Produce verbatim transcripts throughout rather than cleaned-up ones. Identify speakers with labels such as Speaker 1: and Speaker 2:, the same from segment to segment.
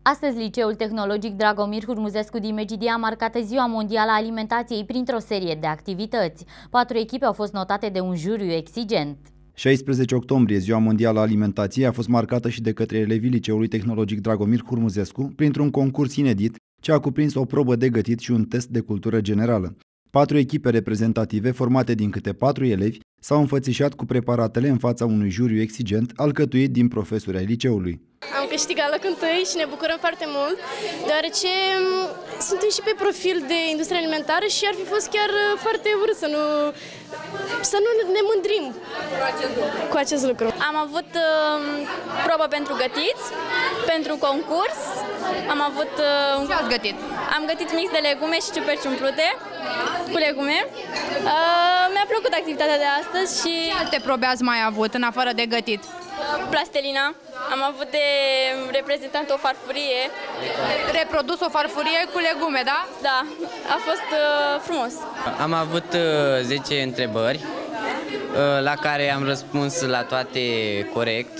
Speaker 1: Astăzi, Liceul Tehnologic Dragomir Hurmuzescu din Megidia a marcat Ziua Mondială a Alimentației printr-o serie de activități. Patru echipe au fost notate de un juriu exigent.
Speaker 2: șaisprezece octombrie, Ziua Mondială a Alimentației, a fost marcată și de către elevii Liceului Tehnologic Dragomir Hurmuzescu printr-un concurs inedit ce a cuprins o probă de gătit și un test de cultură generală. Patru echipe reprezentative, formate din câte patru elevi, s-au înfățișat cu preparatele în fața unui juriu exigent alcătuit din profesori ai liceului.
Speaker 3: Am câștigat locul întâi și ne bucurăm foarte mult, deoarece suntem și pe profil de industrie alimentară și ar fi fost chiar foarte urât să nu, să nu ne mândrim cu acest lucru.
Speaker 4: Am avut uh, probă pentru gătiți, pentru concurs, am avut... Uh,
Speaker 5: Ce ați gătit?
Speaker 4: Am gătit mix de legume și ciuperci umplute cu legume. Uh, Mi-a plăcut activitatea de astăzi și...
Speaker 5: Ce alte probe ați mai avut în afară de gătit?
Speaker 4: Plastelina. Am avut de reprezentant o farfurie.
Speaker 5: Reprodus o farfurie cu legume, da?
Speaker 4: Da, a fost uh, frumos.
Speaker 6: Am avut uh, zece întrebări uh, la care am răspuns la toate corect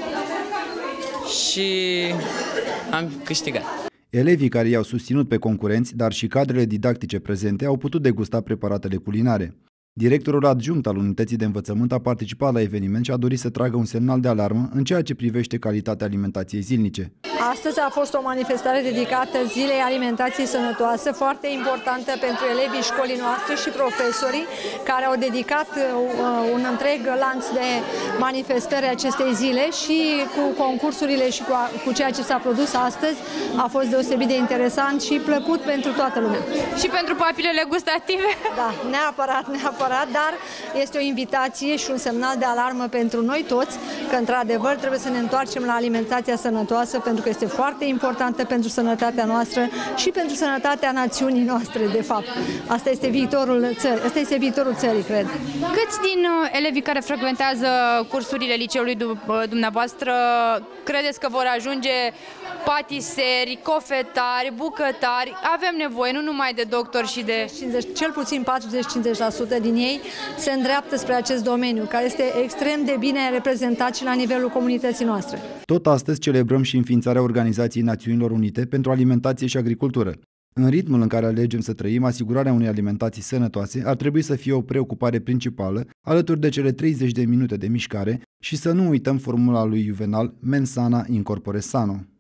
Speaker 6: și am câștigat.
Speaker 2: Elevii care i-au susținut pe concurenți, dar și cadrele didactice prezente, au putut degusta preparatele culinare. Directorul adjunct al Unității de Învățământ a participat la eveniment și a dorit să tragă un semnal de alarmă în ceea ce privește calitatea alimentației zilnice.
Speaker 7: Astăzi a fost o manifestare dedicată Zilei Alimentației Sănătoase, foarte importantă pentru elevii școlii noastre și profesorii, care au dedicat un întreg lanț de manifestări acestei zile și cu concursurile și cu, cu ceea ce s-a produs astăzi a fost deosebit de interesant și plăcut pentru toată lumea.
Speaker 5: Și pentru papilele gustative?
Speaker 7: Da, neapărat, neapărat. Dar este o invitație și un semnal de alarmă pentru noi toți că, într-adevăr, trebuie să ne întoarcem la alimentația sănătoasă, pentru că este foarte importantă pentru sănătatea noastră și pentru sănătatea națiunii noastre, de fapt. Asta este viitorul țării, asta este viitorul țării, cred.
Speaker 5: Câți din elevii care frecventează cursurile liceului dumneavoastră credeți că vor ajunge patiseri, cofetari, bucătari? Avem nevoie nu numai de doctori și de...
Speaker 7: Cel puțin patruzeci-cincizeci la sută din ei se îndreaptă spre acest domeniu, care este extrem de bine reprezentat și la nivelul comunității noastre.
Speaker 2: Tot astăzi celebrăm și înființarea Organizației Națiunilor Unite pentru Alimentație și Agricultură. În ritmul în care alegem să trăim, asigurarea unei alimentații sănătoase ar trebui să fie o preocupare principală, alături de cele treizeci de minute de mișcare, și să nu uităm formula lui Juvenal: mens sana in corpore sano.